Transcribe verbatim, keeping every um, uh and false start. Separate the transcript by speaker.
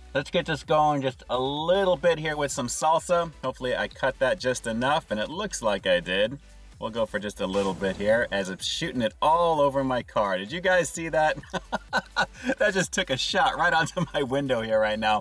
Speaker 1: Let's get this going just a little bit here with some salsa. Hopefully I cut that just enough, and it looks like I did. We'll go for just a little bit here as I'm shooting it all over my car. Did you guys see that? That just took a shot right onto my window here right now.